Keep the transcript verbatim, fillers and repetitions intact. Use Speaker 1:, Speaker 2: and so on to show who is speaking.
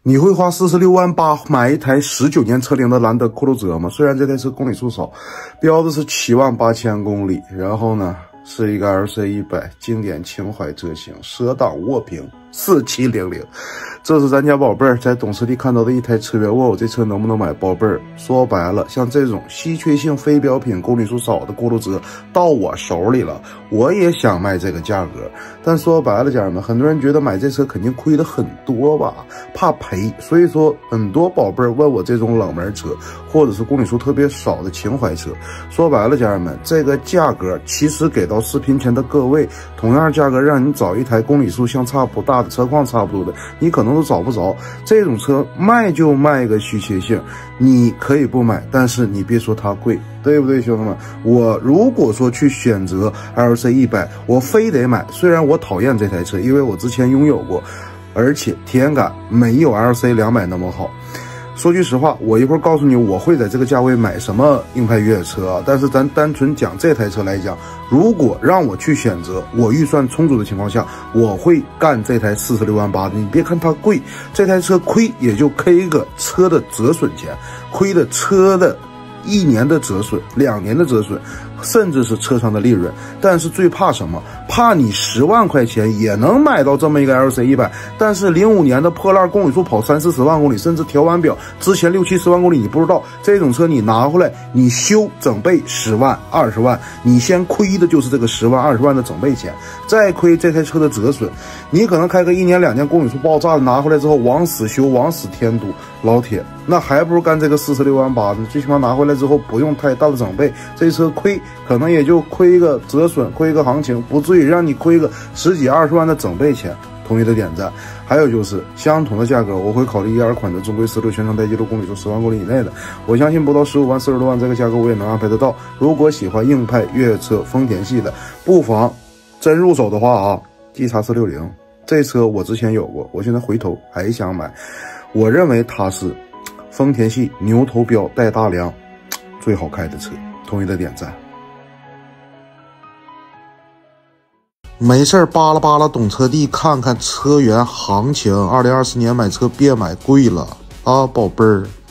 Speaker 1: 你会花四十六万八买一台十九年车龄的兰德酷路泽吗？虽然这台车公里数少，标的是七万八千公里，然后呢是一个 L C 一百经典情怀车型，蛇档涡屏四七零零，这是咱家宝贝儿在懂车帝看到的一台车，问我这车能不能买。宝贝儿，说白了，像这种稀缺性非标品、公里数少的酷路泽到我手里了，我也想卖这个价格。但说白了，家人们，很多人觉得买这车肯定亏的很多吧，怕赔，所以说很多宝贝儿问我这种冷门车，或者是公里数特别少的情怀车。说白了，家人们，这个价格其实给到视频前的各位，同样价格让你找一台公里数相差不大的、车况差不多的，你可能都找不着。这种车卖就卖个稀缺性，你可以不买，但是你别说它贵，对不对，兄弟们？我如果说去选择 L C 一百，我非得买，虽然我讨厌这台车，因为我之前拥有过，而且体验感没有 L C 两百那么好。说句实话，我一会儿告诉你我会在这个价位买什么硬派越野车啊，但是咱单纯讲这台车来讲，如果让我去选择，我预算充足的情况下，我会干这台四十六万八的。你别看它贵，这台车亏也就 K 个车的折损钱，亏的车的一年的折损，两年的折损，甚至是车上的利润。但是最怕什么？怕你十万块钱也能买到这么一个 L C 一百，但是零五年的破烂公里数跑三四十万公里，甚至调完表之前六七十万公里你不知道，这种车你拿回来你修整备十万二十万，你先亏的就是这个十万二十万的整备钱，再亏这台车的折损。你可能开个一年两年公里数爆炸了，拿回来之后往死修往死添堵，老铁，那还不如干这个四十六万八呢。最起码拿回来之后不用太大的整备，这车亏可能也就亏一个折损，亏一个行情，不至于让你亏个十几二十万的整备钱。同意的点赞。还有就是相同的价格，我会考虑一二款的中规十六全程带记录公里数十万公里以内的，我相信不到十五万四十多万这个价格我也能安排得到。如果喜欢硬派越野车丰田系的，不妨真入手的话啊 ，G X 四六零这车我之前有过，我现在回头还想买。我认为它是丰田系牛头标带大梁最好开的车。同意的点赞。没事儿扒拉扒拉懂车帝，看看车源行情。二零二四年买车别买贵了啊，宝贝儿。